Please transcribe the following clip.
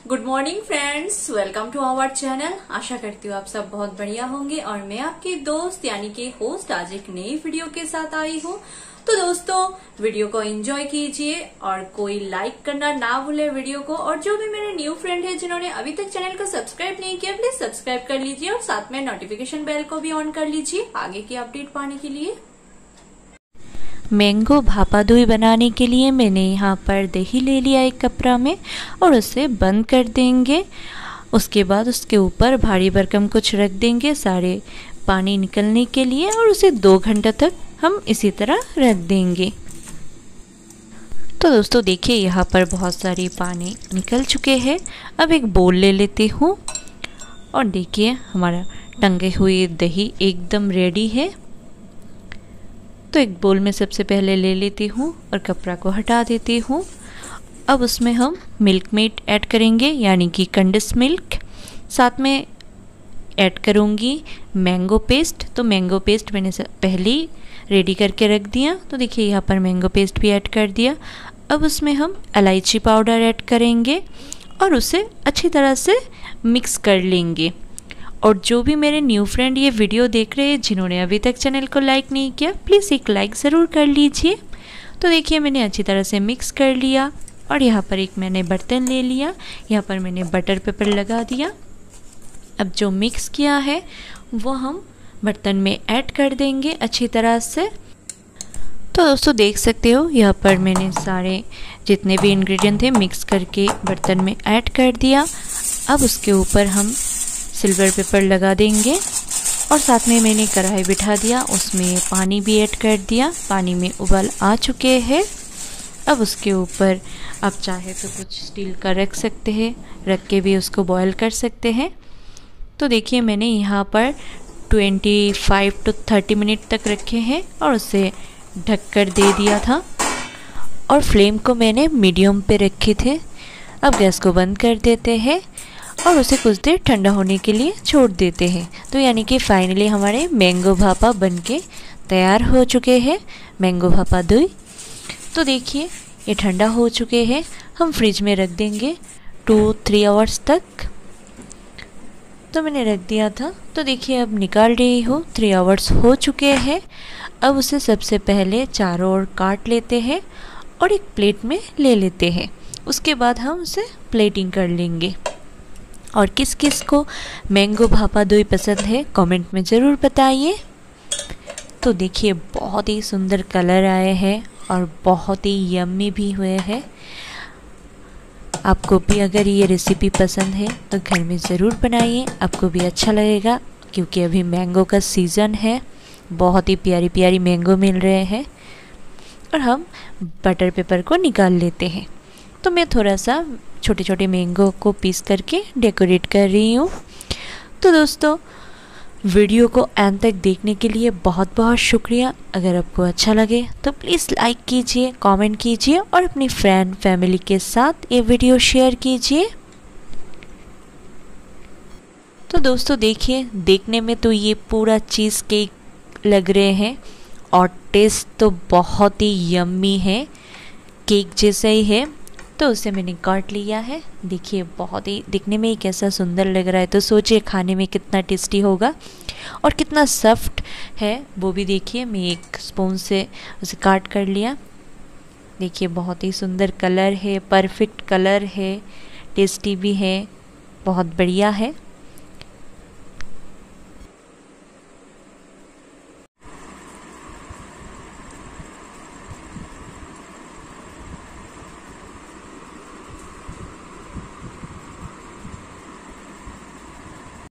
Good morning friends, welcome to our channel. आशा करती हूँ आप सब बहुत बढ़िया होंगे और मैं आपकी दोस्त यानी कि होस्ट आज एक नई वीडियो के साथ आई हूँ। तो दोस्तों वीडियो को एंजॉय कीजिए और कोई लाइक करना ना भूले वीडियो को। और जो भी मेरे न्यू फ्रेंड है जिन्होंने अभी तक चैनल को सब्सक्राइब नहीं किया, प्लीज सब्सक्राइब कर लीजिए और साथ में नोटिफिकेशन बेल को भी ऑन कर लीजिए आगे की अपडेट पाने के लिए। मैंगो भापा दही बनाने के लिए मैंने यहाँ पर दही ले लिया एक कपड़ा में और उसे बंद कर देंगे। उसके बाद उसके ऊपर भारी भरकम कुछ रख देंगे सारे पानी निकलने के लिए और उसे 2 घंटा तक हम इसी तरह रख देंगे। तो दोस्तों देखिए यहाँ पर बहुत सारी पानी निकल चुके हैं। अब एक बोल ले लेती हूँ और देखिए हमारा टंगे हुए दही एकदम रेडी है। तो एक बोल में सबसे पहले ले लेती हूँ और कपड़ा को हटा देती हूँ। अब उसमें हम मिल्क मेड ऐड करेंगे यानी कि कंडेंस मिल्क। साथ में ऐड करूँगी मैंगो पेस्ट। तो मैंगो पेस्ट मैंने पहले ही रेडी करके रख दिया। तो देखिए यहाँ पर मैंगो पेस्ट भी ऐड कर दिया। अब उसमें हम इलायची पाउडर ऐड करेंगे और उसे अच्छी तरह से मिक्स कर लेंगे। और जो भी मेरे न्यू फ्रेंड ये वीडियो देख रहे हैं जिन्होंने अभी तक चैनल को लाइक नहीं किया, प्लीज़ एक लाइक ज़रूर कर लीजिए। तो देखिए मैंने अच्छी तरह से मिक्स कर लिया और यहाँ पर एक मैंने बर्तन ले लिया। यहाँ पर मैंने बटर पेपर लगा दिया। अब जो मिक्स किया है वो हम बर्तन में ऐड कर देंगे अच्छी तरह से। तो दोस्तों देख सकते हो यहाँ पर मैंने सारे जितने भी इंग्रेडिएंट थे मिक्स करके बर्तन में ऐड कर दिया। अब उसके ऊपर हम सिल्वर पेपर लगा देंगे और साथ में मैंने कढ़ाई बिठा दिया, उसमें पानी भी ऐड कर दिया। पानी में उबाल आ चुके हैं। अब उसके ऊपर आप चाहे तो कुछ स्टील का रख सकते हैं, रख के भी उसको बॉईल कर सकते हैं। तो देखिए मैंने यहाँ पर 25 to 30 मिनट तक रखे हैं और उसे ढक कर दे दिया था और फ्लेम को मैंने मीडियम पे रखे थे। अब गैस को बंद कर देते हैं और उसे कुछ देर ठंडा होने के लिए छोड़ देते हैं। तो यानी कि फाइनली हमारे मैंगो भापा बनके तैयार हो चुके हैं, मैंगो भापा दही। तो देखिए ये ठंडा हो चुके हैं। हम फ्रिज में रख देंगे 2-3 आवर्स तक। तो मैंने रख दिया था। तो देखिए अब निकाल रही हूँ, 3 आवर्स हो चुके हैं। अब उसे सबसे पहले चारों ओर काट लेते हैं और एक प्लेट में ले लेते हैं। उसके बाद हम उसे प्लेटिंग कर लेंगे। और किस किस को मैंगो भापा दही पसंद है कमेंट में ज़रूर बताइए। तो देखिए बहुत ही सुंदर कलर आए हैं और बहुत ही यम्मी भी हुए हैं। आपको भी अगर ये रेसिपी पसंद है तो घर में ज़रूर बनाइए, आपको भी अच्छा लगेगा क्योंकि अभी मैंगो का सीज़न है। बहुत ही प्यारी प्यारी मैंगो मिल रहे हैं। और हम बटर पेपर को निकाल लेते हैं। तो मैं थोड़ा सा छोटे छोटे मैंगो को पीस करके डेकोरेट कर रही हूँ। तो दोस्तों वीडियो को एंड तक देखने के लिए बहुत बहुत शुक्रिया। अगर आपको अच्छा लगे तो प्लीज़ लाइक कीजिए, कमेंट कीजिए और अपनी फ्रेंड फैमिली के साथ ये वीडियो शेयर कीजिए। तो दोस्तों देखिए देखने में तो ये पूरा चीज़ केक लग रहे हैं और टेस्ट तो बहुत ही यम्मी है, केक जैसा ही है। तो उसे मैंने काट लिया है। देखिए बहुत ही दिखने में ही कैसा सुंदर लग रहा है। तो सोचिए खाने में कितना टेस्टी होगा और कितना सॉफ्ट है वो भी देखिए। मैं एक स्पून से उसे काट कर लिया। देखिए बहुत ही सुंदर कलर है, परफेक्ट कलर है, टेस्टी भी है, बहुत बढ़िया है।